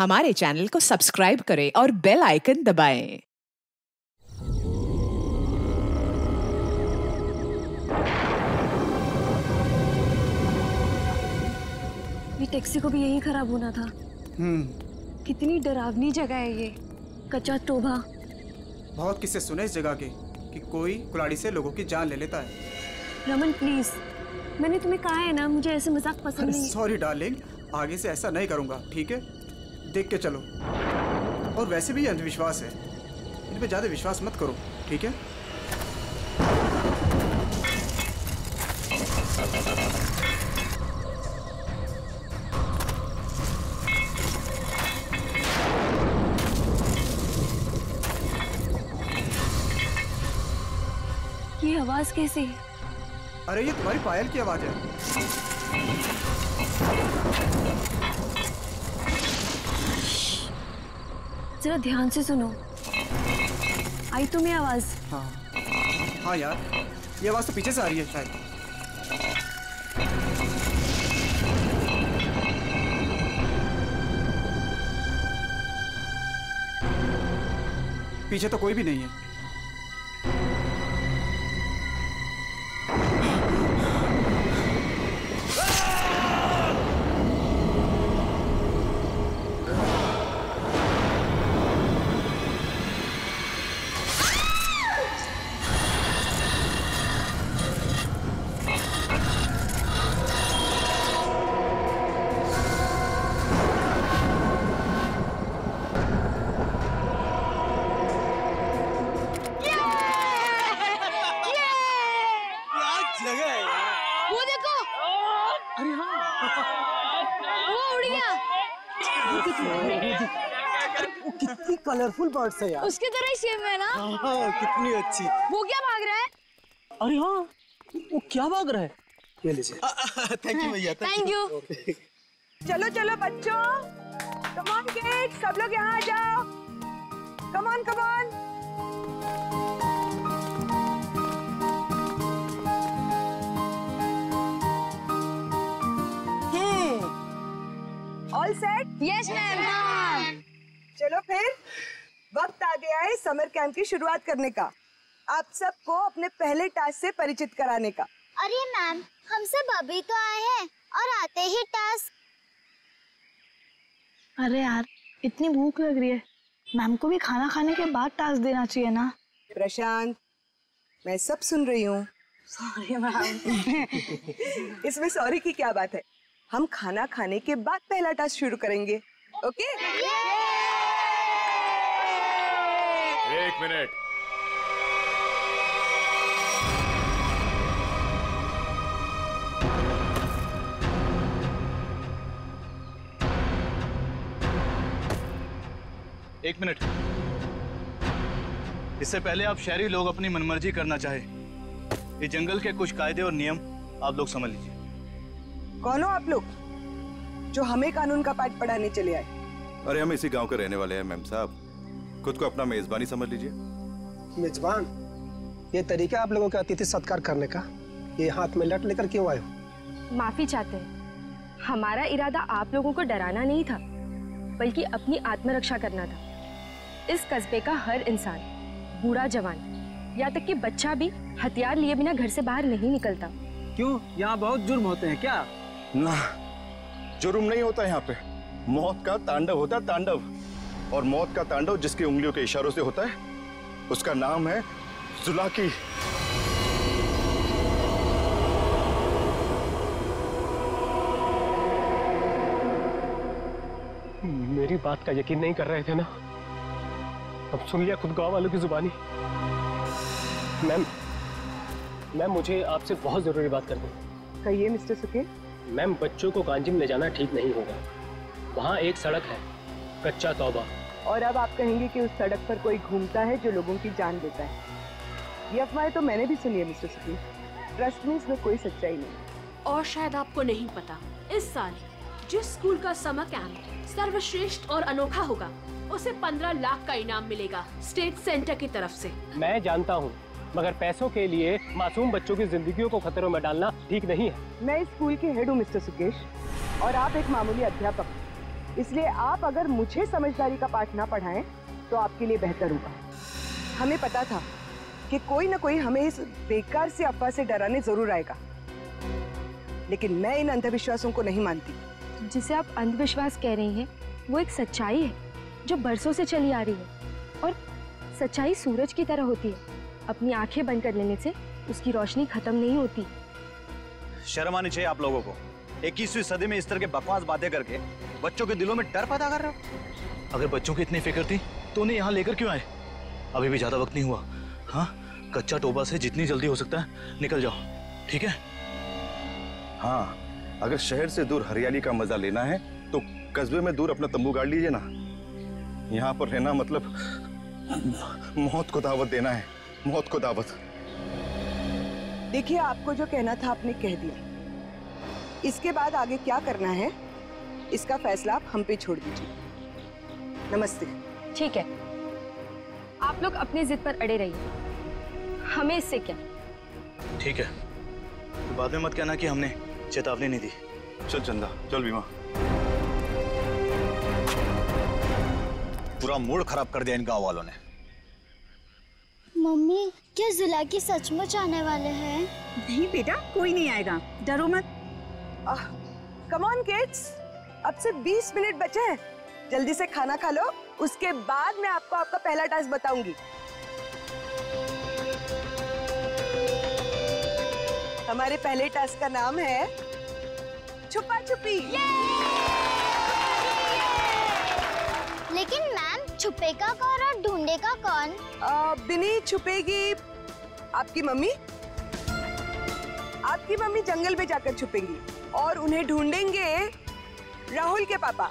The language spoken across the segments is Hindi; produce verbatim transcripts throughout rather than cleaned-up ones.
हमारे चैनल को सब्सक्राइब करें और बेल आइकन दबाएं। ये टैक्सी को भी यही खराब होना था। हम्म कितनी डरावनी जगह है ये, कच्चा टोभा। बहुत किस्से सुने इस जगह के कि कोई कुल्हाड़ी से लोगों की जान ले लेता है। रमन प्लीज, मैंने तुम्हें कहा है ना, मुझे ऐसे मजाक पसंद नहीं। सॉरी डार्लिंग, आगे से ऐसा नहीं करूंगा, ठीक है? देख के चलो। और वैसे भी अंधविश्वास है, इन पे ज्यादा विश्वास मत करो, ठीक है? ये आवाज कैसी? अरे ये तुम्हारी पायल की आवाज है। जरा ध्यान से सुनो, आई तुम्हें आवाज? हाँ हाँ यार, ये आवाज तो पीछे से आ रही है शायद। पीछे तो कोई भी नहीं है। कितनी कलरफुल बर्ड्स है यार। उसकी तरह ही सेम है ना? हाँ, कितनी अच्छी। वो क्या भाग रहा है? अरे हाँ, वो क्या भाग रहा है? ये लीजिए। थैंक यू भैया। Thank you. चलो चलो बच्चों, कम ऑन किड्स, सब लोग यहाँ आ जाओ। Come on come on. All set? Yes ma'am. चलो फिर वक्त आ गया है समर कैंप की शुरुआत करने का। आप सबको अपने पहले टास्क से परिचित कराने का। अरे मैम, हम सब अभी तो आए हैं और आते ही टास्क। अरे यार, इतनी भूख लग रही है, मैम को भी खाना खाने के बाद टास्क देना चाहिए ना। प्रशांत, मैं सब सुन रही हूँ। Sorry ma'am. इसमें सॉरी की क्या बात है? हम खाना खाने के बाद पहला टास्क शुरू करेंगे, ओके? एक मिनट। एक मिनट। इससे पहले आप शहरी लोग अपनी मनमर्जी करना चाहे, ये जंगल के कुछ कायदे और नियम आप लोग समझ लीजिए। कौन हो आप लोग जो हमें कानून का पाठ पढ़ाने चले आए? अरे हम इसी गांव के रहने वाले हैं मैम साहब, खुद को अपना मेजबानी समझ लीजिए। मेजबान? ये तरीका आप लोगों का अतिथि सत्कार करने का, ये हाथ में लट लेकर क्यों आए हो? माफी चाहते हैं, हमारा इरादा आप लोगों को डराना नहीं था, बल्कि अपनी आत्मरक्षा करना था। इस कस्बे का हर इंसान, बूढ़ा जवान, यहाँ तक कि बच्चा भी हथियार लिए बिना घर से बाहर नहीं निकलता। क्यों, यहाँ बहुत जुर्म होते हैं क्या? ना, जुर्म नहीं होता यहाँ पे, मौत का तांडव होता है, तांडव। और मौत का तांडव जिसकी उंगलियों के इशारों से होता है, उसका नाम है जुलाकी। मेरी बात का यकीन नहीं कर रहे थे ना? अब सुन लिया खुद गांव वालों की जुबानी। मैम, मैम मुझे आपसे बहुत जरूरी बात करनी है। कहिए मिस्टर सुके। मैम, बच्चों को कांजिम ले जाना ठीक नहीं होगा। वहाँ एक सड़क है, कच्चा तौबा। और अब आप कहेंगे कि उस सड़क पर कोई घूमता है जो लोगों की जान लेता है। ये अफवाह तो मैंने भी सुनी है मिस्टर सुके। ट्रस्ट में इसमें कोई सच्चाई नहीं। और शायद आपको नहीं पता, इस साल जिस स्कूल का समर कैंप सर्वश्रेष्ठ और अनोखा होगा, उसे पंद्रह लाख का इनाम मिलेगा स्टेट सेंटर की तरफ से। मैं जानता हूँ, मगर पैसों के लिए मासूम बच्चों की जिंदगियों को खतरों में डालना ठीक नहीं है। मैं इस स्कूल के हेड हूँ मिस्टर सुकेश, और आप एक मामूली अध्यापक। इसलिए आप अगर मुझे समझदारी का पाठ ना पढ़ाएं तो आपके लिए बेहतर होगा। हमें पता था कि कोई ना कोई हमें इस बेकार से अफवाह से डराने जरूर आएगा, लेकिन मैं इन अंधविश्वासों को नहीं मानती। जिसे आप अंधविश्वास कह रही हैं वो एक सच्चाई है जो बरसों से चली आ रही है, और सच्चाई सूरज की तरह होती है, अपनी आंखें बंद कर लेने से उसकी रोशनी खत्म नहीं होती। शर्म आनी चाहिए आप लोगों को। इक्कीसवीं सदी में इस तरह के बकवास बातें करके बच्चों के दिलों में डर पैदा कर रहे हो। अगर बच्चों की इतनी फिक्र थी तो उन्हें यहाँ लेकर क्यों आए? अभी भी ज्यादा वक्त नहीं हुआ। हाँ, कच्चा टोबा से जितनी जल्दी हो सकता है निकल जाओ, ठीक है? हाँ, अगर शहर से दूर हरियाली का मजा लेना है तो कस्बे में दूर अपना तंबू गाड़ लीजिए ना। यहाँ पर रहना मतलब मौत को दावत देना है, मौत को दावत। देखिए, आपको जो कहना था आपने कह दिया। इसके बाद आगे क्या करना है इसका फैसला आप हम पे छोड़ दीजिए। नमस्ते। ठीक है, आप लोग अपनी जिद पर अड़े रहिए, हमें इससे क्या। ठीक है, तो बाद में मत कहना कि हमने चेतावनी नहीं दी। चल चंदा, चल बीमा। पूरा मूड खराब कर दिया इन गांव वालों ने। मम्मी, क्या जुलाकी सचमुच आने वाले हैं? नहीं बेटा, कोई नहीं आएगा, डरो मत। कम ऑन किड्स, अब सिर्फ बीस मिनट बचे हैं, जल्दी से खाना खा लो, उसके बाद मैं आपको आपका पहला टास्क बताऊंगी। हमारे पहले टास्क का नाम है छुपा छुपी। लेकिन मैम, छुपेगा कौन और ढूंढेगा कौन? बिनी छुपेगी आपकी मम्मी। आपकी मम्मी जंगल में जाकर छुपेंगी और उन्हें ढूंढेंगे राहुल के पापा।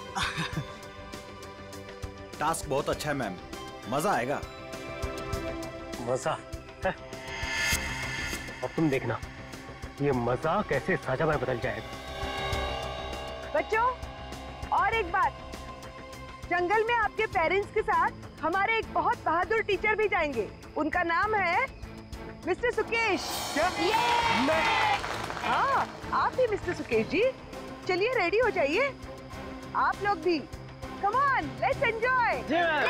टास्क बहुत अच्छा है मैम, मजा आएगा। मजा है? अब तुम देखना ये मजा कैसे साझा में बदल जाएगा। बच्चों, और एक बात, जंगल में आपके पेरेंट्स के साथ हमारे एक बहुत बहादुर टीचर भी जाएंगे। उनका नाम है मिस्टर सुकेश। क्या? मैं? हाँ, आप भी मिस्टर सुकेश जी। चलिए रेडी हो जाइए, आप लोग भी। Come on, let's enjoy.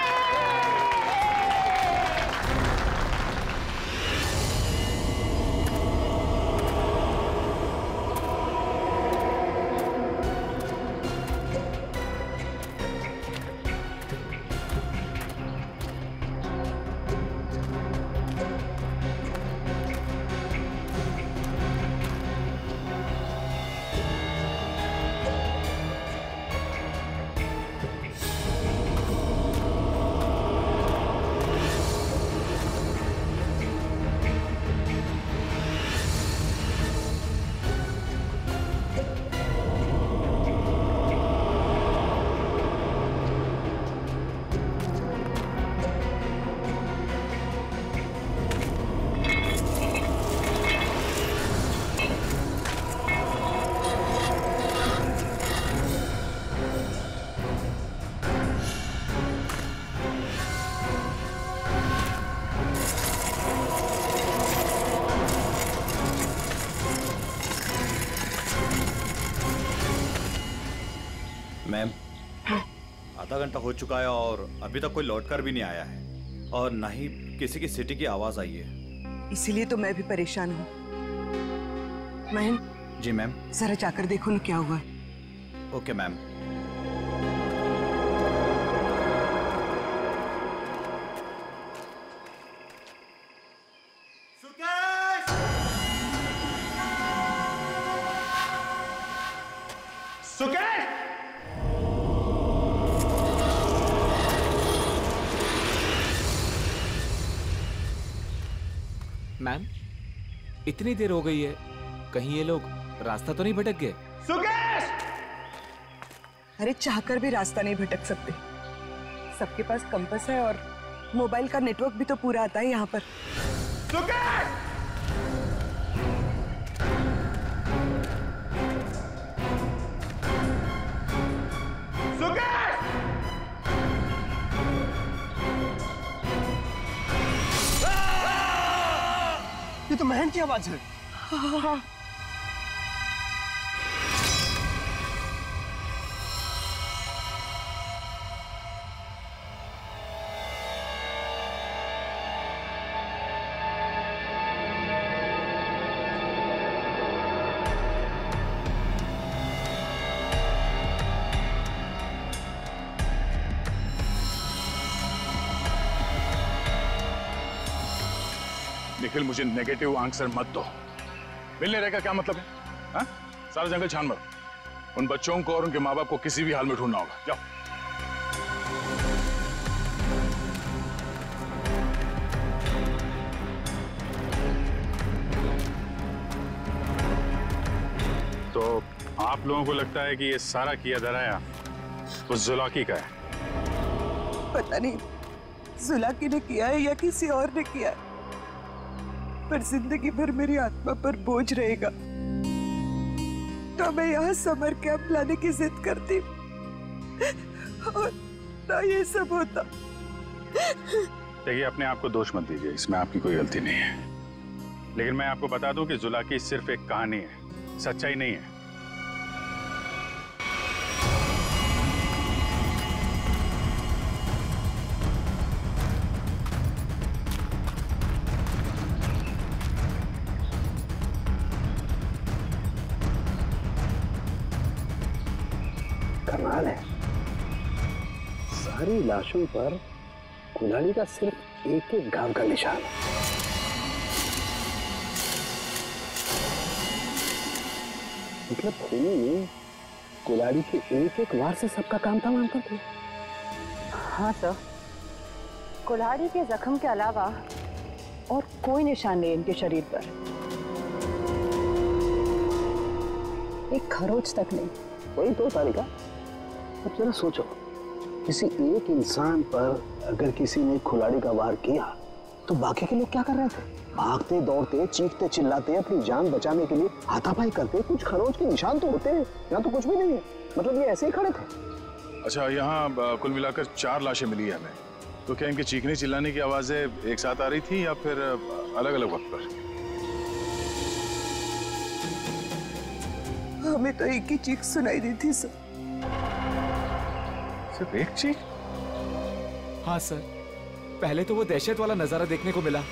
Ma'am, आधा घंटा हो चुका है और अभी तक कोई लौटकर भी नहीं आया है, और ना ही किसी की सिटी की आवाज आई है। इसीलिए तो मैं भी परेशान हूँ। महन। जी मैम। जरा जाकर देखो ना क्या हुआ है। Okay ma'am. सुकेश! मैम, इतनी देर हो गई है, कहीं ये लोग रास्ता तो नहीं भटक गए? सुकेश! अरे चाहकर भी रास्ता नहीं भटक सकते, सबके पास कंपास है और मोबाइल का नेटवर्क भी तो पूरा आता है यहाँ पर। सुकेश! ये तो महन की आवाज है। हाँ। निखिल, मुझे नेगेटिव आंसर मत दो। मिलने रहेगा क्या मतलब है? हाँ? सारा जंगल छान मारो। उन बच्चों को और उनके माँ बाप को किसी भी हाल में ढूंढना होगा। जाओ। तो आप लोगों को लगता है कि ये सारा किया धराया उस जुलाकी का है? पता नहीं जुलाकी ने किया है या किसी और ने किया है, पर जिंदगी भर मेरी आत्मा पर बोझ रहेगा। तो मैं यहाँ समर कैंप लाने की जिद करती और ना ये सब होता। देखिए, अपने आप को दोष मत दीजिए, इसमें आपकी कोई गलती नहीं है। लेकिन मैं आपको बता दूं कि जुलाकी सिर्फ एक कहानी है, सच्चाई नहीं है। कमाल है, सारी लाशों पर कुल्हाड़ी का सिर्फ एक एक घाव का निशान है। मतलब खूनी ने कुल्हाड़ी के एक एक वार से सबका काम तमाम कर दिया। हाँ सर, कुल्हाड़ी के जख्म के अलावा और कोई निशान नहीं इनके शरीर पर, एक खरोच तक नहीं। वही तो तारिका, अब जरा सोचो, किसी एक इंसान पर अगर किसी ने कुल्हाड़ी का वार किया तो बाकी के लोग क्या कर रहे थे? भागते दौड़ते, चीखते चिल्लाते, अपनी जान बचाने के लिए हाथापाई करते। कुछ खरोच के निशान तो होते हैं, यहाँ तो कुछ भी नहीं है। मतलब ये ऐसे ही खड़े थे। अच्छा, यहाँ कुल मिलाकर चार लाशें मिली है हमें। तो क्या इनके चीखने चिल्लाने की आवाजें एक साथ आ रही थी या फिर अलग अलग वक्त पर? हमें तो एक ही चीख सुनाई दी थी सर। सिर्फ एक चीख? हाँ सर, पहले तो वो दहशत वाला नजारा देखने को मिला।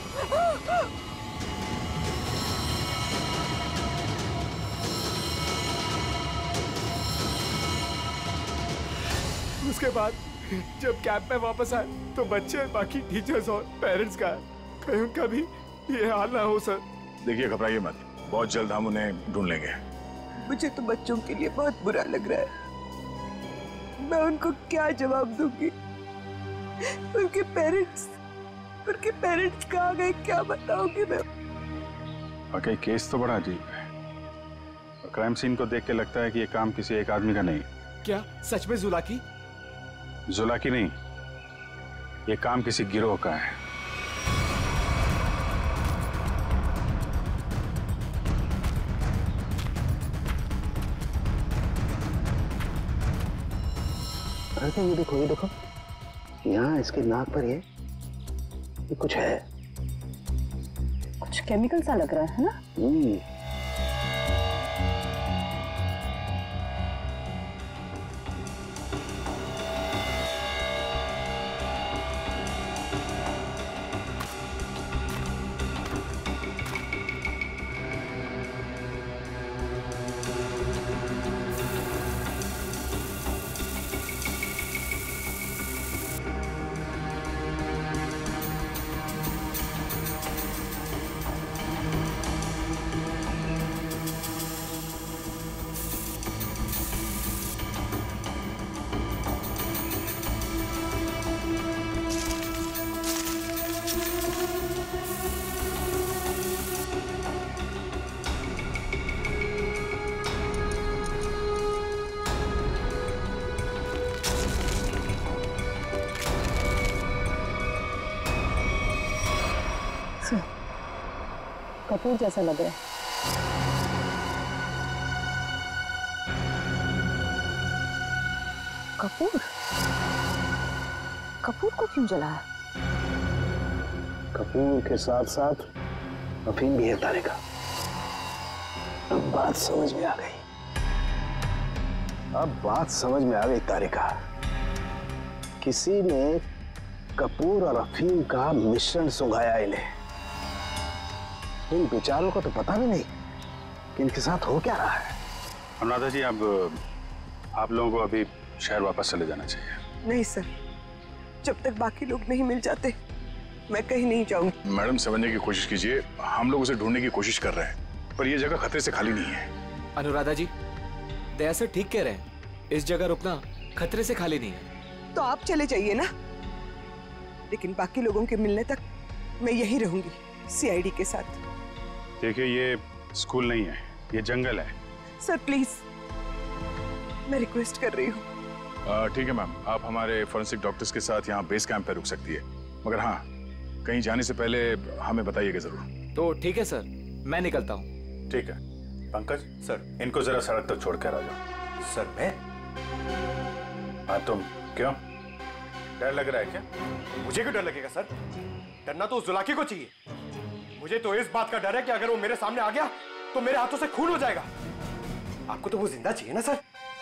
उसके बाद जब कैंप में वापस आए तो बच्चे, बाकी टीचर्स और पेरेंट्स का कहीं उनका भी ये हाल ना हो सर। देखिए, घबराइए मत, बहुत जल्द हम उन्हें ढूंढ लेंगे। मुझे तो बच्चों के लिए बहुत बुरा लग रहा है। मैं उनको क्या जवाब दूंगी? उनके पेरेंट्स उनके पेरेंट्स कहाँ गए, क्या बताऊंगी मैं? वाकई केस तो बड़ा अजीब है। क्राइम सीन को देख के लगता है कि ये काम किसी एक आदमी का नहीं। क्या सच में जुलाकी? जुलाकी नहीं, ये काम किसी गिरोह का है। अरे ये देखो, ये देखो, यहाँ इसके नाक पर ये ये कुछ है, कुछ केमिकल सा लग रहा है ना? हम्म। कपूर जैसा लग रहा है। कपूर? कपूर को क्यों जलाया? कपूर के साथ साथ अफीम भी है तारिका। अब बात समझ में आ गई। अब बात समझ में आ गई तारिका। किसी ने कपूर और अफीम का मिश्रण सुंघाया इन्हें। इन बेचारों को तो पता भी नहीं कि इनके साथ हो क्या रहा है। अनुराधा जी, अब आप लोगों को अभी शहर वापस चले जाना चाहिए। नहीं सर, जब तक बाकी लोग नहीं मिल जाते मैं कहीं नहीं जाऊंगी। मैडम समझने की कोशिश कीजिए, हम लोग उसे ढूंढने की कोशिश कर रहे हैं, पर यह जगह खतरे से खाली नहीं है। अनुराधा जी, दया सर ठीक कह रहे हैं, इस जगह रुकना खतरे से खाली नहीं है। तो आप चले जाइए ना, लेकिन बाकी लोगों के मिलने तक मैं यहीं रहूंगी सीआईडी के साथ। देखिए, ये स्कूल नहीं है, ये जंगल है। सर प्लीज, मैं रिक्वेस्ट कर रही हूँ। ठीक है मैम, आप हमारे फोरेंसिक डॉक्टर्स के साथ यहाँ बेस कैंप पे रुक सकती है, मगर हाँ, कहीं जाने से पहले हमें बताइएगा जरूर। तो ठीक है सर, मैं निकलता हूँ। ठीक है। पंकज सर, इनको जरा सड़क तक छोड़ कर आ जाओ। सर मैं? हाँ तुम, क्यों डर लग रहा है क्या? मुझे क्यों डर लगेगा सर? डरना तो उस जुलाकी को चाहिए। मुझे तो इस बात का डर है कि अगर वो मेरे सामने आ गया तो मेरे हाथों से खून हो जाएगा। आपको तो वो जिंदा चाहिए ना सर?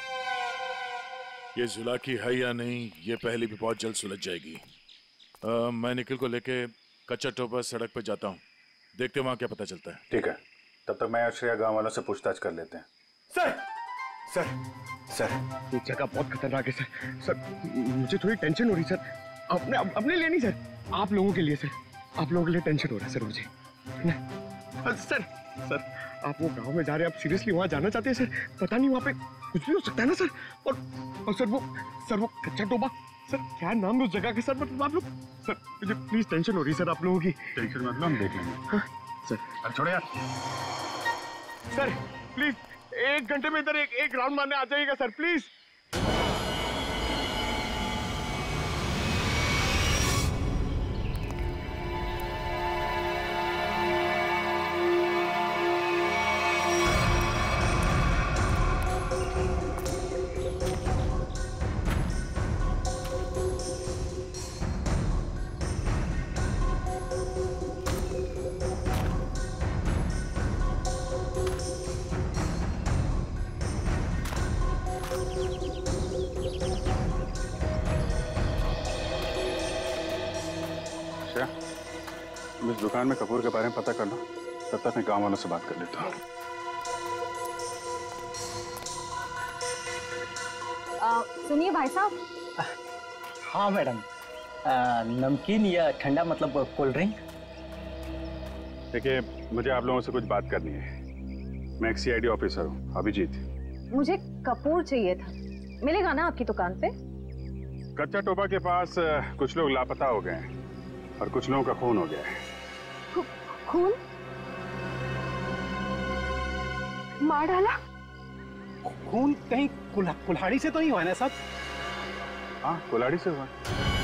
ये जुलाकी है या नहीं, ये पहले भी बहुत जल्द सुलझ जाएगी। आ, मैं निखिल को लेके कच्चा टोपा सड़क पर जाता हूँ, देखते वहाँ क्या पता चलता है। ठीक है, तब तक मैं श्रेया गांव वालों से पूछताछ कर लेते हैं। सर सर सर ये जगह बहुत खतरनाक है सर। सर मुझे थोड़ी टेंशन हो रही सर। अपने अपने लिए नहीं सर, आप लोगों के लिए सर। आप लोगों के लिए टेंशन हो रहा है सर मुझे ना। सर सर आप वो गांव में जा रहे हैं, आप सीरियसली वहां जाना चाहते हैं सर? पता नहीं वहां पे कुछ भी हो सकता है ना सर। और, और सर वो सर वो कच्चा टोबा, सर क्या नाम है उस जगह के सर? मतलब आप लोग सर, मुझे प्लीज टेंशन हो रही है सर आप लोगों की। टेंशन मतलब हम देख लेंगे। हाँ, सर अरे छोड़ो यार। सर प्लीज एक घंटे में इधर एक एक राउंड मारने आ जाइएगा सर प्लीज। इस दुकान में कपूर के बारे में पता करना, तब तक मैं गांव वालों से बात कर लेता हूँ। सुनिए भाई साहब। हाँ मैडम, नमकीन या ठंडा मतलब कोल्ड ड्रिंक? देखिए, मुझे आप लोगों से कुछ बात करनी है। मैं एक सीआईडी ऑफिसर हूँ, अभिजीत। मुझे कपूर चाहिए था, मिलेगा ना आपकी दुकान पे? कच्चा टोपा के पास कुछ लोग लापता हो गए हैं और कुछ लोगों का खून हो गया है। खून? मार डाला? खून कहीं कुल्हा, कुल्हाड़ी से तो नहीं हुआ ना साहब? हाँ, कुल्हाड़ी से हुआ।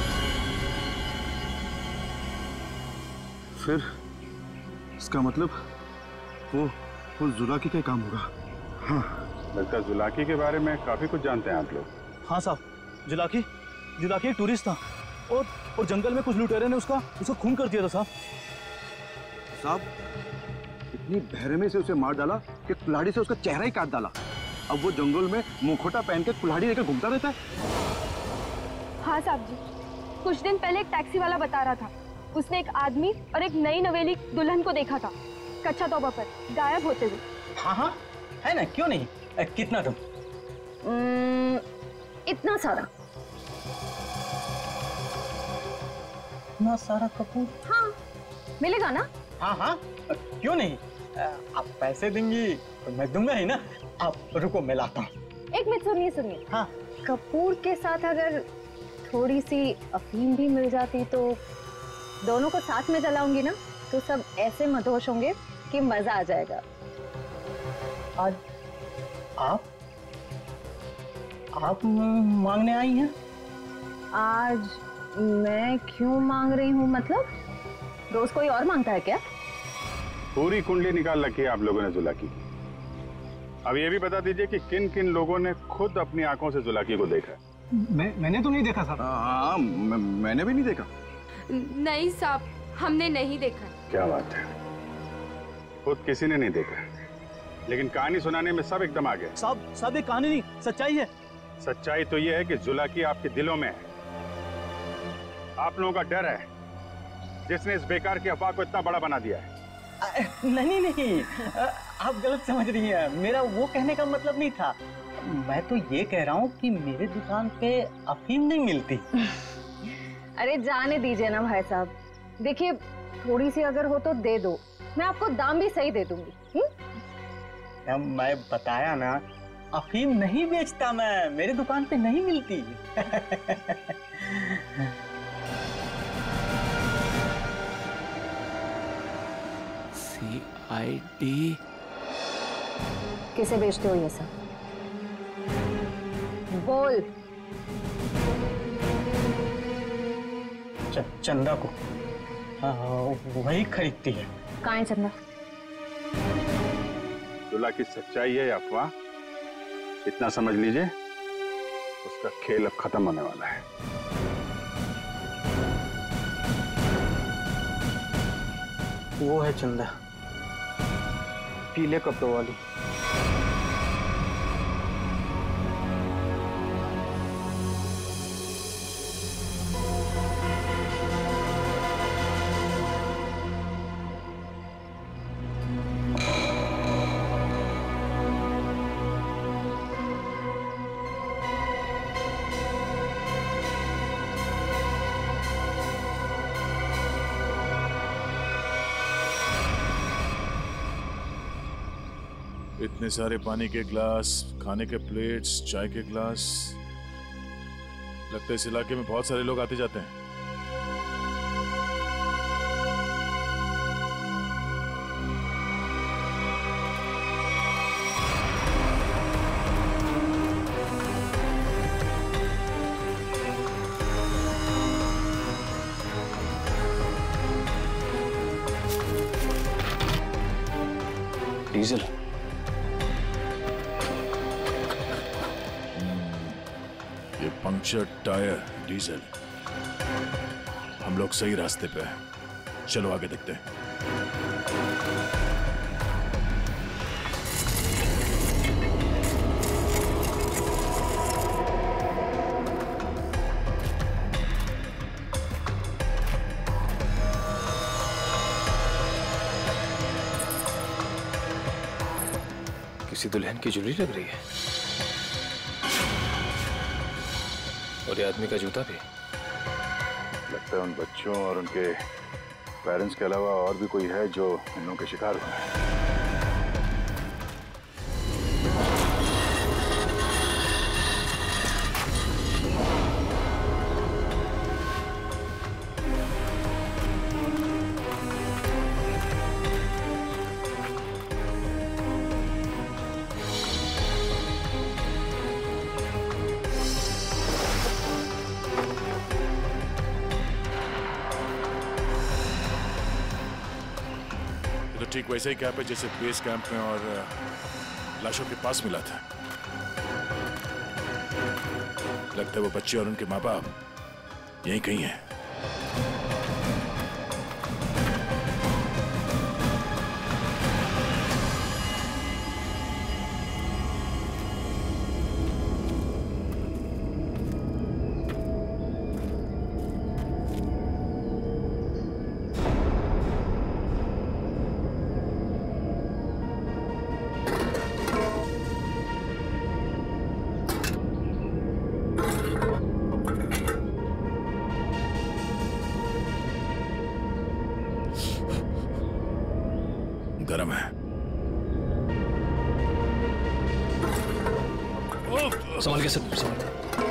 फिर इसका मतलब वो वो जुलाकी का काम होगा। हाँ, लगता है जुलाकी के बारे में काफी कुछ जानते हैं आप लोग। हाँ साहब, जुलाकी जुलाकी एक टूरिस्ट था और और जंगल में कुछ लुटेरे ने उसका उसका खून कर दिया था साहब। साहब, इतनी बहरमे से उसे मार डाला कि कुल्हाड़ी से उसका चेहरा ही काट डाला। अब वो जंगल में मुखोटा पहन के कुल्हाड़ी लेकर घूमता रहता है। हाँ साहब जी, कुछ दिन पहले एक टैक्सी वाला बता रहा था, उसने एक आदमी और एक नई नवेली दुल्हन को देखा था कच्चा तोबा पर गायब होते हुए। हाँ हाँ है ना, क्यों नहीं। ए, कितना तुम? इतना सारा। इतना सारा कपूर? हाँ, मिलेगा ना? हाँ हाँ, क्यों नहीं। आप पैसे देंगी तो मैं दूंगा ही ना। आप रुको, मैं लाता हूँ। एक मिनट सुनिए सुनिए। हाँ, कपूर के साथ अगर थोड़ी सी अफीम भी मिल जाती तो दोनों को साथ में जलाऊंगी ना, तो सब ऐसे मदहोश होंगे कि मजा आ जाएगा। आज आप आप मांगने आई हैं? आज मैं क्यों मांग रही हूँ? मतलब रोज कोई और मांगता है क्या? पूरी कुंडली निकाल रखी है आप लोगों ने जुलाकी की। अब ये भी बता दीजिए कि किन किन लोगों ने खुद अपनी आंखों से जुलाकी को देखा है? मैं मैंने तो नहीं देखा साहब। हाँ, मैं, मैंने भी नहीं देखा। नहीं साहब, हमने नहीं देखा। क्या बात है, खुद किसी ने नहीं देखा, लेकिन कहानी सुनाने में सब एकदम आ गए। साहब साहब ये कहानी नहीं, सच्चाई है। सच्चाई तो ये है कि जुलाकी आपके दिलों में है। आप लोगों का डर है जिसने इस बेकार की अफवाह को इतना बड़ा बना दिया है। नहीं नहीं, आप गलत समझ रही हैं। मेरा वो कहने का मतलब नहीं था। मैं तो ये कह रहा हूँ कि मेरे दुकान पे अफीम नहीं मिलती। अरे जाने दीजिए ना भाई साहब, देखिए थोड़ी सी अगर हो तो दे दो, मैं आपको दाम भी सही दे दूंगी। मैम मैं बताया ना, अफीम नहीं बेचता मैं, मेरी दुकान पे नहीं मिलती। सी आई डी किसे बेचते हो ये सब? बोल। च, चंदा को। हाँ वही खरीदती है। कहाँ है चंदा? दुल्हा की सच्चाई है अफवाह, इतना समझ लीजिए, उसका खेल अब खत्म होने वाला है। वो है चंदा, पीले कपड़ों वाली। इतने सारे पानी के ग्लास, खाने के प्लेट्स, चाय के ग्लास, लगता है इस इलाके में बहुत सारे लोग आते जाते हैं। डीजल। ये पंक्चर टायर, डीजल। हम लोग सही रास्ते पे हैं, चलो आगे देखते हैं। किसी दुल्हन की ज्वेलरी लग रही है, और ये आदमी का जूता भी। लगता है उन बच्चों और उनके पेरेंट्स के अलावा और भी कोई है जो इन लोगों के शिकार हुए हैं। ठीक वैसे ही कैंप है जैसे बेस कैंप में और लाशों के पास मिला था। लगता है वो बच्चे और उनके माँ बाप यहीं कहीं हैं। गरम है। संभाल के सब संभाल।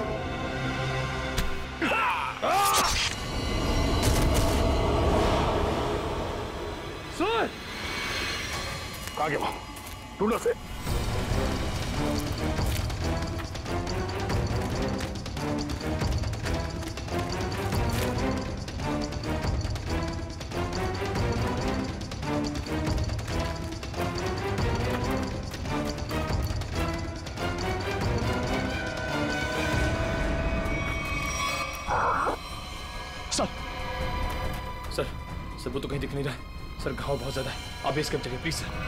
सर कहाँ गया? ढूंढो से। सर सर वो तो कहीं दिख नहीं रहा है सर, घाव बहुत ज्यादा है, आप बेस कैंप चलिए प्लीज सर।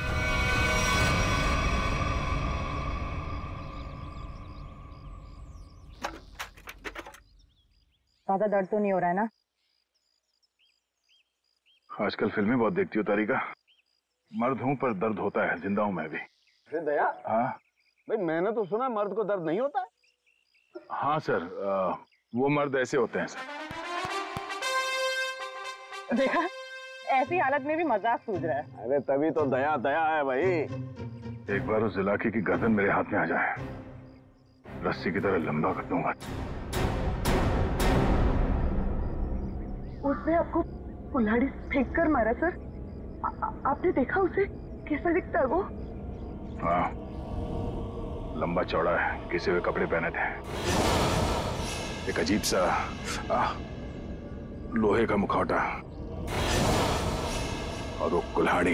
ज्यादा दर्द तो नहीं हो रहा है ना? आजकल फिल्में बहुत देखती हो तारिका। मर्द हूं पर दर्द होता है, जिंदा हूं मैं भी। अरे दया, हाँ भाई मैंने तो सुना मर्द को दर्द नहीं होता है। हाँ सर, आ, वो मर्द ऐसे होते हैं सर। देखा, ऐसी हालत में भी मजाक सूझ रहा है। अरे तभी तो दया दया है भाई। एक बार उस जुलाकी की गर्दन मेरे हाथ में आ जाए, रस्सी की तरह लंबा कर दूंगा। उसने आपको कुल्हाड़ी फेंक कर मारा सर? आ, आपने देखा उसे? कैसा दिखता है वो? हाँ, लंबा चौड़ा है, घिसे हुए कपड़े पहने थे, एक अजीब सा आ, लोहे का मुखौटा और वो कुल्हाड़ी।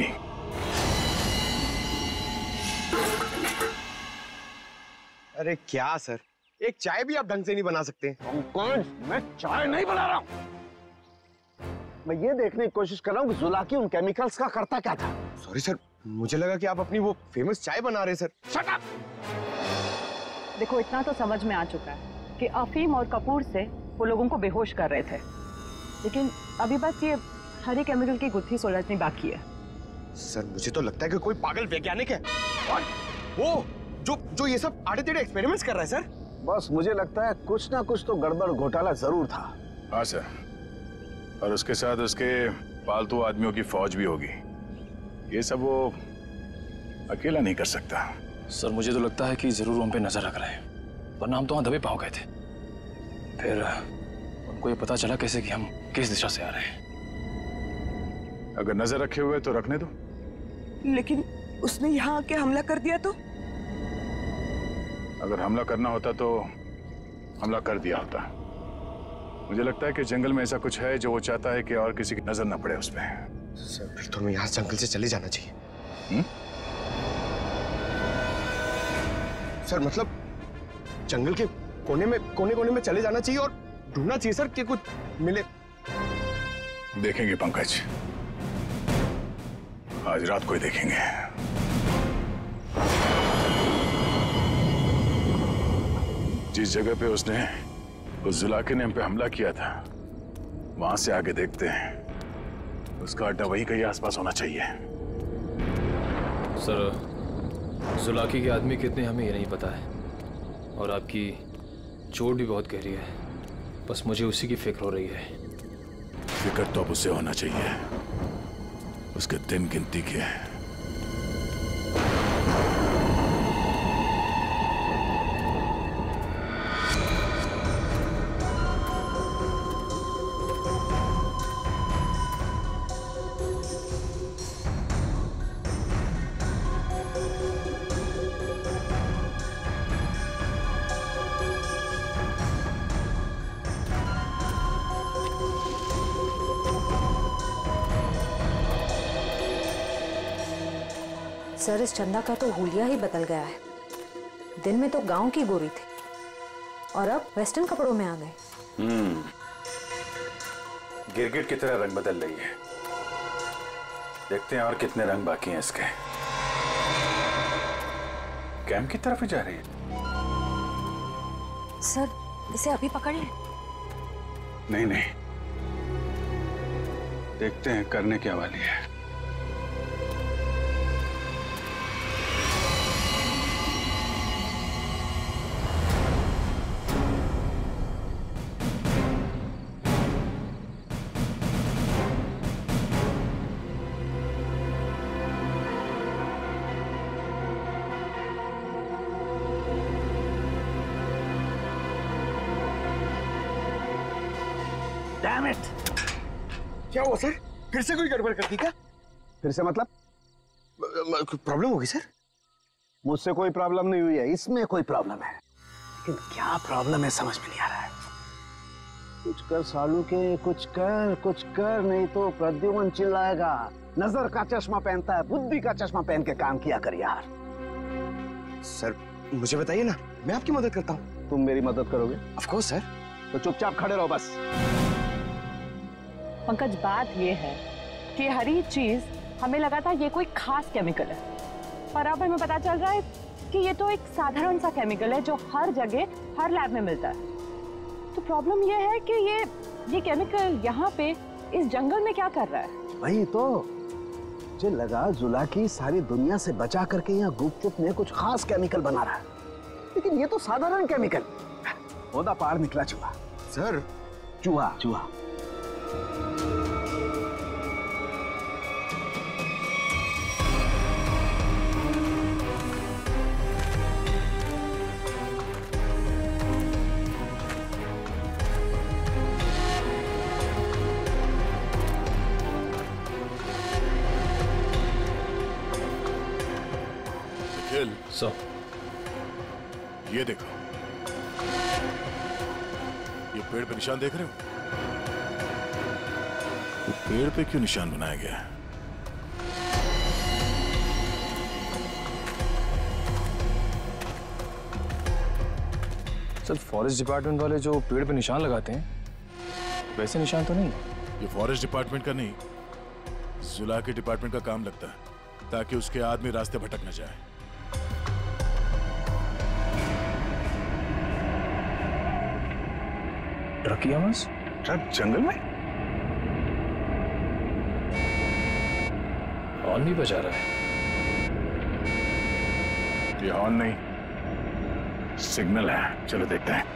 अरे क्या सर, एक चाय भी आप ढंग से नहीं बना सकते? कौन? मैं चाय नहीं बना रहा हूं। मैं ये देखने की कोशिश कर रहा हूँ कि जुलाकी उन केमिकल्स का करता क्या था। सॉरी सर, मुझे लगा कि आप अपनी वो फेमस चाय बना रहे सर। Shut up! देखो, इतना तो समझ में आ चुका है कि अफीम और कपूर से वो लोगों को बेहोश कर रहे थे, लेकिन अभी बस ये हरे केमिकल की गुत्थी सुलझनी बाकी है। सर मुझे तो लगता है कि कोई पागल वैज्ञानिक है और वो जो जो ये सब आड़े टेढ़े एक्सपेरिमेंट्स कर रहा है सर। बस मुझे लगता है कुछ ना कुछ तो गड़बड़ घोटाला जरूर था। हाँ सर, और उसके साथ उसके पालतू आदमियों की फौज भी होगी। ये सब वो अकेला नहीं कर सकता। सर मुझे तो लगता है कि जरूर उन पे नजर रख रहे हैं, वरना हम तो वहां दबे पाँव गए थे। फिर उनको ये पता चला कैसे कि हम किस दिशा से आ रहे हैं। अगर नजर रखे हुए तो रखने दो। लेकिन उसने यहाँ आके हमला कर दिया तो? अगर हमला करना होता तो हमला कर दिया होता। मुझे लगता है कि जंगल में ऐसा कुछ है जो वो चाहता है कि और किसी की नजर न पड़े उस पे। सर फिर तो हमें यहाँ जंगल से चले जाना चाहिए। हुँ? सर मतलब जंगल के कोने में कोने कोने में चले जाना चाहिए और ढूंढना चाहिए सर कि कुछ मिले। देखेंगे पंकज, आज रात को ही देखेंगे। जिस जगह पे उसने उस जुलाकी ने हम पे हमला किया था, वहां से आगे देखते हैं। उसका अड्डा वही कहीं आसपास होना चाहिए। सर जुलाकी के आदमी कितने हमें ये नहीं पता है, और आपकी चोट भी बहुत गहरी है। बस मुझे उसी की फिक्र हो रही है। फिक्र तो अब उसे होना चाहिए, उसके दिन गिनती के। सर इस चंदा का तो हुलिया ही बदल गया है। दिन में तो गांव की गोरी थी और अब वेस्टर्न कपड़ों में आ गए। हम्म, गिरगिट की तरह रंग बदल रही है। देखते हैं और कितने रंग बाकी हैं इसके। कैंप की तरफ ही जा रही है। सर इसे अभी पकड़ लें? नहीं नहीं, देखते हैं करने क्या वाली है। Damn it! क्या हुआ सर? फिर से कोई गड़बड़ कर दी क्या? फिर से मतलब? प्रॉब्लम होगी सर? मुझसे कोई प्रॉब्लम नहीं हुई है, इसमें कोई प्रॉब्लम है। लेकिन क्या प्रॉब्लम है समझ में नहीं आ रहा है। कुछ कर सालू के, कुछ कर कुछ कर, नहीं तो प्रद्युमन चिल्लाएगा। नजर का चश्मा पहनता है, बुद्धि का चश्मा पहन के काम किया कर यार। सर मुझे बताइए ना, मैं आपकी मदद करता हूँ। तुम मेरी मदद करोगे? Of course sir. तो चुपचाप खड़े रहो बस। पंकज बात ये है कि हरी चीज हमें लगा था ये कोई खास केमिकल है, पर अब हमें पता चल रहा है कि ये तो एक साधारण सा केमिकल है जो हर जगह हर लैब में मिलता है। तो प्रॉब्लम ये है कि ये ये केमिकल यहाँ पे इस जंगल में क्या कर रहा है? वही तो मुझे लगा जुलाकी सारी दुनिया से बचा करके यहाँ गुपचुप में कुछ खास केमिकल बना रहा है, लेकिन ये तो साधारण केमिकल। ओदा पार निकला चूहा। सर चूहा चूहा सो ये देखो, ये पेड़ पे निशान देख रहे हो? तो पेड़ पे क्यों निशान बनाया गया है? सर फॉरेस्ट डिपार्टमेंट वाले जो पेड़ पे निशान लगाते हैं वैसे निशान तो नहीं? ये फॉरेस्ट डिपार्टमेंट का नहीं, जुला के डिपार्टमेंट का काम लगता है, ताकि उसके आदमी रास्ते भटक न जाए। ट्रक की आवाज? ट्रक जंगल में? हॉर्न भी बजा रहा है। ये हॉर्न नहीं, सिग्नल है। चलो देखते हैं।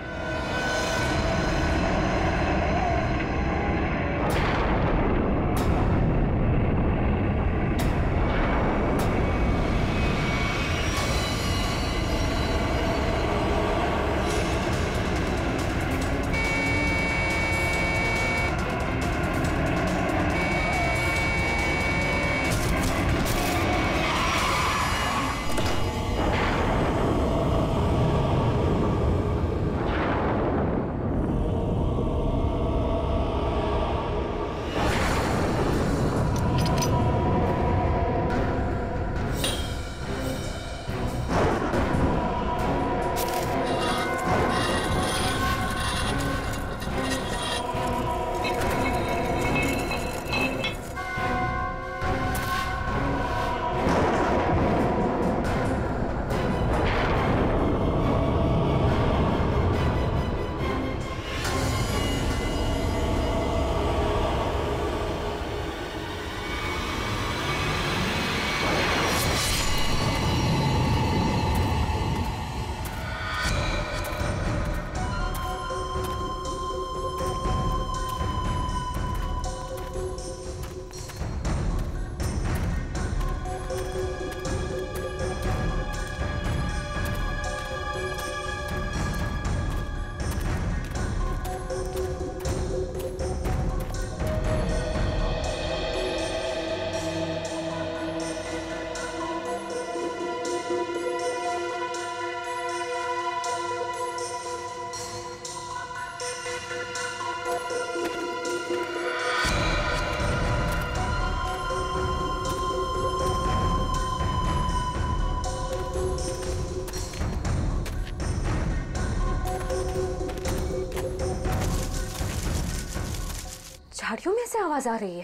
झाड़ियों में से आवाज आ रही है।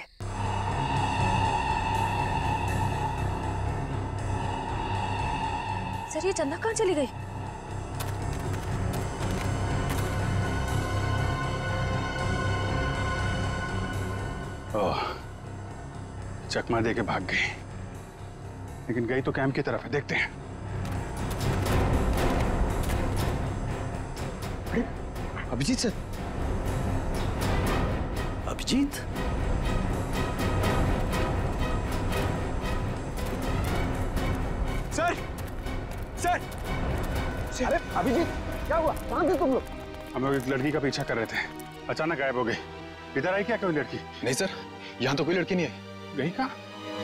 सर ये चंदा कहाँ चली गई? ओह, चकमा दे के भाग गई, लेकिन गई तो कैंप की तरफ है। देखते हैं। Abhijit sir. Abhijit? Sir sir अरे अभिजीत क्या हुआ? कहाँ थे तुम लोग? हम लोग एक लड़की का पीछा कर रहे थे, अचानक गायब हो गई। इधर आई क्या कोई लड़की? नहीं सर, यहाँ तो कोई लड़की नहीं आई। गई कहाँ?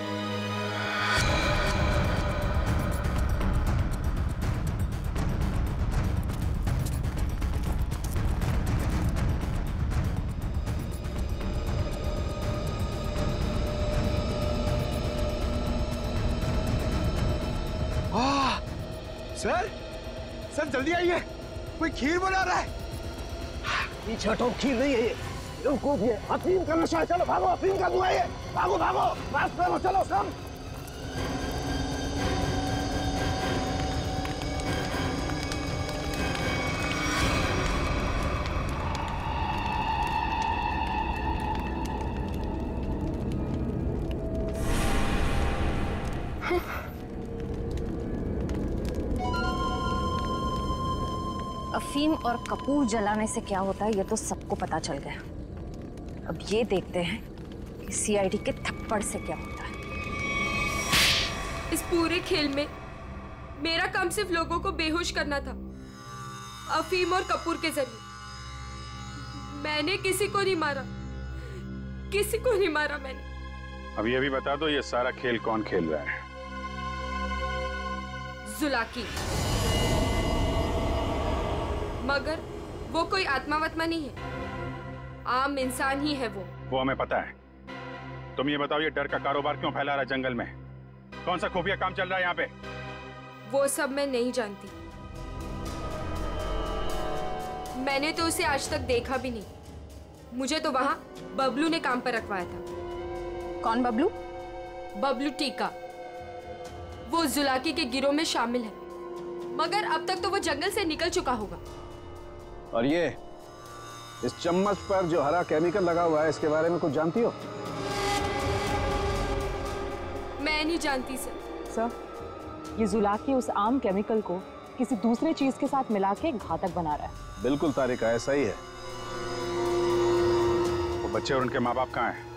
सर सर जल्दी आइए, कोई खीर बना रहा है। पीछे हटो, खीर नहीं है ये, बेवकूफ ये अफीम का नशा है। चलो भागो, अफीम का धुआं है। भागो भागो, फास्ट करो, चलो सब। अफीम और कपूर जलाने से क्या होता है ये तो सबको पता चल गया। अब ये देखते हैं कि सीआईडी के थप्पड़ से क्या होता है। इस पूरे खेल में मेरा काम सिर्फ लोगों को बेहोश करना था, अफीम और कपूर के जरिए। मैंने किसी को नहीं मारा, किसी को नहीं मारा मैंने। अब ये भी बता दो, ये सारा खेल कौन खेल रहा है? जुलाकी। मगर वो कोई आत्मा वत्मा नहीं है, आम इंसान ही है वो। वो हमें पता है। तुम ये बताओ, ये डर का कारोबार क्यों फैला रहा है जंगल में? कौन सा खुफिया काम चल रहा है यहाँ पे? वो सब मैं नहीं जानती। मैंने तो उसे आज तक देखा भी नहीं। मुझे तो वहां बबलू ने काम पर रखवाया था। कौन बबलू? बबलू टीका। वो जुलाकी के गिरोह में शामिल है, मगर अब तक तो वो जंगल से निकल चुका होगा। और ये इस चम्मच पर जो हरा केमिकल लगा हुआ है, इसके बारे में कुछ जानती हो? मैं नहीं जानती सर। सर, ये जुलाकी उस आम केमिकल को किसी दूसरे चीज के साथ मिला के घातक बना रहा है। बिल्कुल तारिका, ऐसा ही है। वो बच्चे और उनके माँ बाप कहाँ हैं?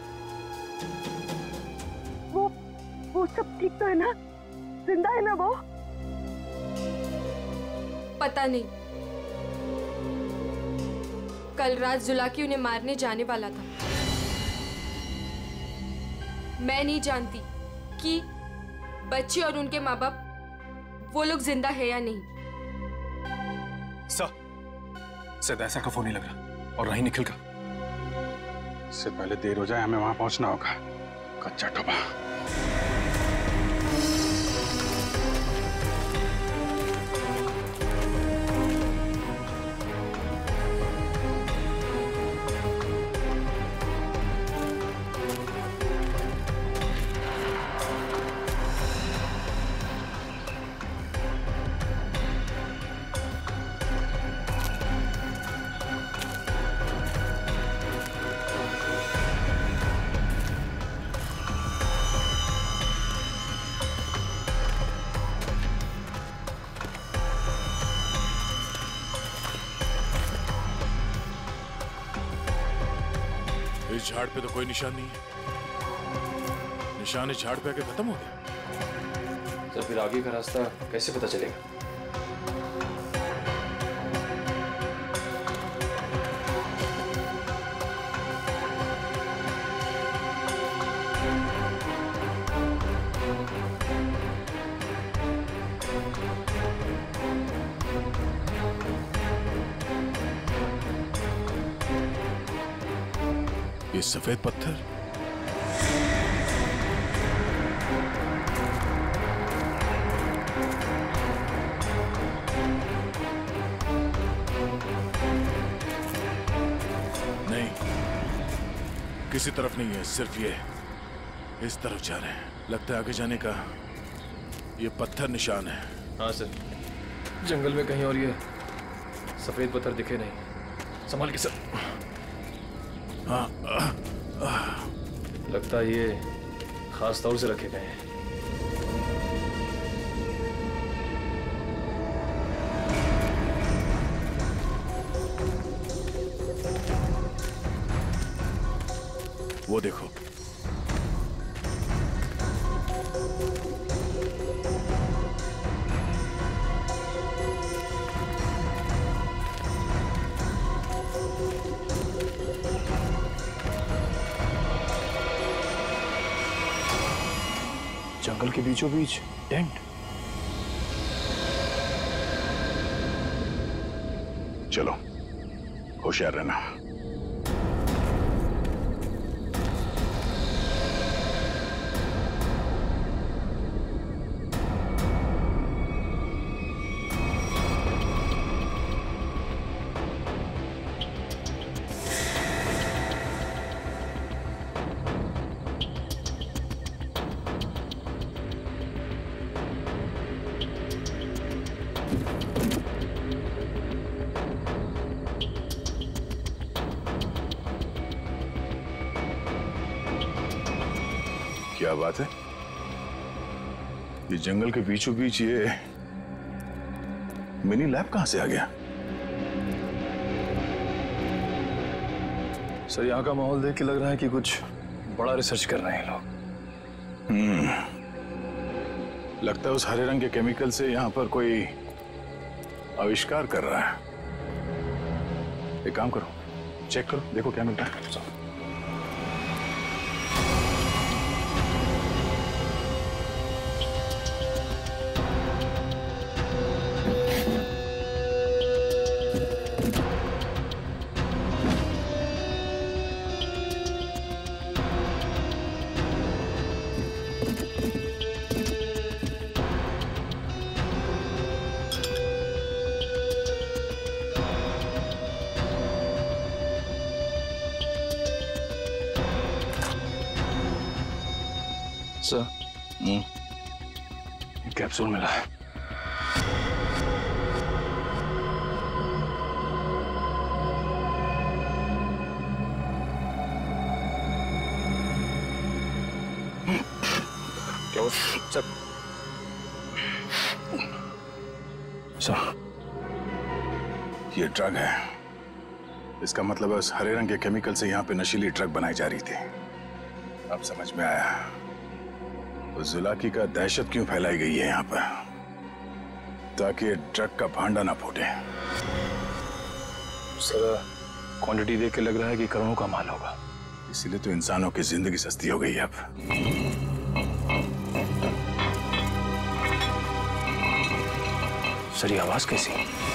वो वो सब ठीक तो है ना? जिंदा है ना वो? पता नहीं। कल रात जुलाकी उन्हें मारने जाने वाला था। मैं नहीं जानती कि बच्चे और उनके माँ बाप वो लोग जिंदा है या नहीं। सर, शायद ऐसा का फोन नहीं लग रहा, और नहीं निखिल का। इससे पहले देर हो जाए, हमें वहां पहुंचना होगा। कच्चा टोपा। इस झाड़ पे तो कोई निशान नहीं है। निशान इस झाड़ पे आके खत्म हो गया। तो फिर आगे का रास्ता कैसे पता चलेगा? ये सफेद पत्थर, नहीं, किसी तरफ नहीं है, सिर्फ ये इस तरफ जा रहे हैं। लगता है आगे जाने का ये पत्थर निशान है। हाँ सर, जंगल में कहीं और ये सफेद पत्थर दिखे नहीं। संभाल के सर। हाँ, लगता है ये खास तौर से रखे गए हैं। वो देखो, जंगल के बीचों बीच टेंट। चलो, होशियार रहना। क्या बात है? ये जंगल के बीचों बीच ये मिनी लैब कहां से आ गया? सर, यहाँ का माहौल देख के लग रहा है कि कुछ बड़ा रिसर्च कर रहे हैं लोग। हम्म, लगता है उस हरे रंग के केमिकल से यहाँ पर कोई आविष्कार कर रहा है। एक काम करो, चेक करो, देखो क्या मिलता है। चलो। सर, कैप्सूल मिला है। क्या हुआ सर? सर, ये ड्रग है। इसका मतलब है उस हरे रंग के केमिकल से यहाँ पे नशीली ड्रग बनाई जा रही थी। अब समझ में आया उस जुलाकी का दहशत क्यों फैलाई गई है यहाँ पर, ताकि ड्रग का भांडा ना फूटे। सर, क्वांटिटी देख के लग रहा है कि करोड़ों का माल होगा। इसीलिए तो इंसानों की जिंदगी सस्ती हो गई है अब। सर, ये आवाज कैसी?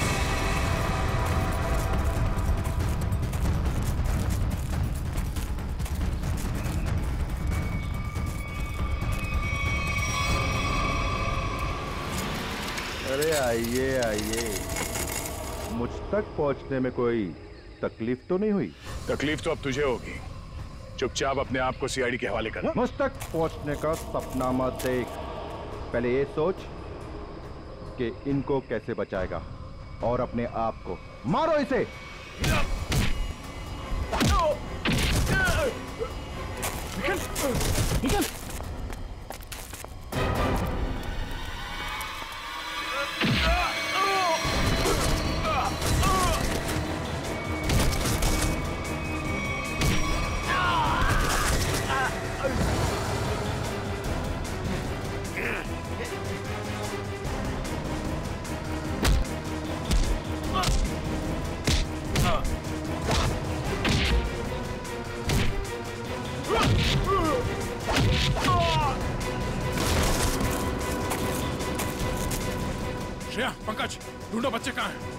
अरे आइए आइए, मुझ तक पहुंचने में कोई तकलीफ तो नहीं हुई? तकलीफ तो अब तुझे होगी। चुपचाप अपने आप को सीआईडी के हवाले करना। मुझ तक पहुंचने का सपना मत देख, पहले ये सोच कि इनको कैसे बचाएगा, और अपने आप को मारो इसे। निकल, निकल। श्रेया, पंकज, ढूंढो बच्चे कहाँ हैं?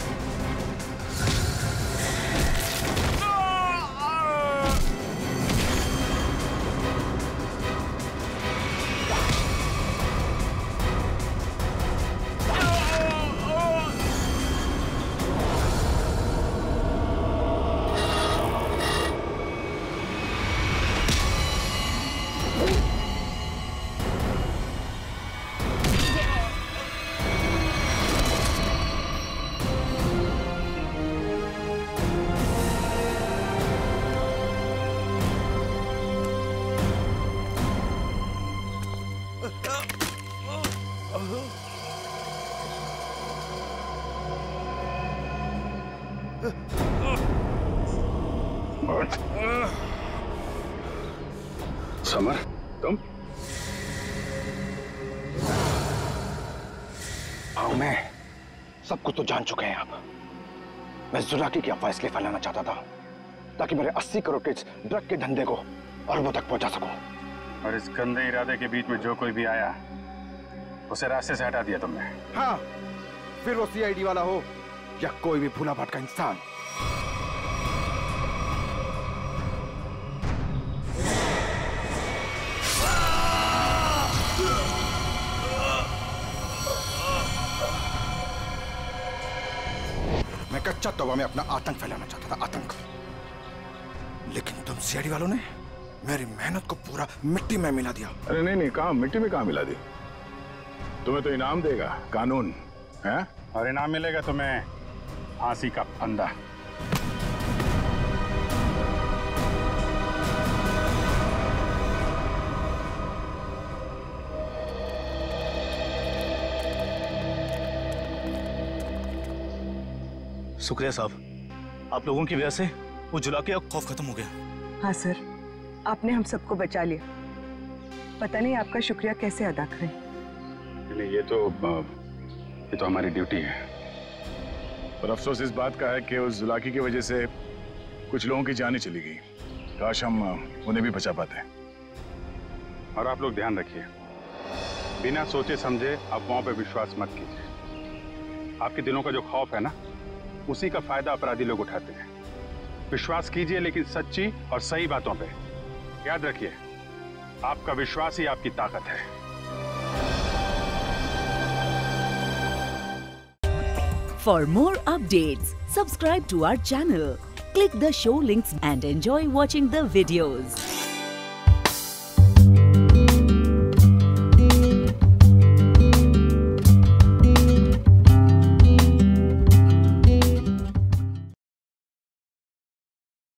समर, तुम? हाँ, मैं सब कुछ तो जान चुके हैं आप। मैं जुलाकी की अफवाह इसलिए फैलाना चाहता था ताकि मेरे अस्सी करोड़ के ड्रग के धंधे को अरबों तक पहुंचा सकूं। और इस गंदे इरादे के बीच में जो कोई भी आया उसे रास्ते से हटा दिया तुमने। हाँ, फिर वो सीआईडी वाला हो या कोई भी भूला भटका इंसान। मैं कच्चा तवा में अपना आतंक फैलाना चाहता था, आतंक। लेकिन तुम सीआईडी वालों ने मेरी मेहनत को पूरा मिट्टी में मिला दिया। अरे नहीं नहीं, कहाँ मिट्टी में कहाँ मिला दी? तुम्हें तो इनाम देगा कानून, है? और इनाम मिलेगा तुम्हें फांसी का फंदा। शुक्रिया साहब, आप लोगों की वजह से वो जुलाकी का खौफ खत्म हो गया। हाँ सर, आपने हम सबको बचा लिया। पता नहीं आपका शुक्रिया कैसे अदा करें। नहीं, ये तो ये तो हमारी ड्यूटी है। पर अफसोस इस बात का है कि उस जुलाकी की वजह से कुछ लोगों की जानें चली गई। काश हम उन्हें भी बचा पाते। और आप लोग ध्यान रखिए, बिना सोचे समझे अफवाहों पर विश्वास मत कीजिए। आपके दिलों का जो खौफ है ना, उसी का फायदा अपराधी लोग उठाते हैं। विश्वास कीजिए, लेकिन सच्ची और सही बातों पे। याद रखिए, आपका विश्वास ही आपकी ताकत है। For more updates, subscribe to our channel, click the show links and enjoy watching the videos.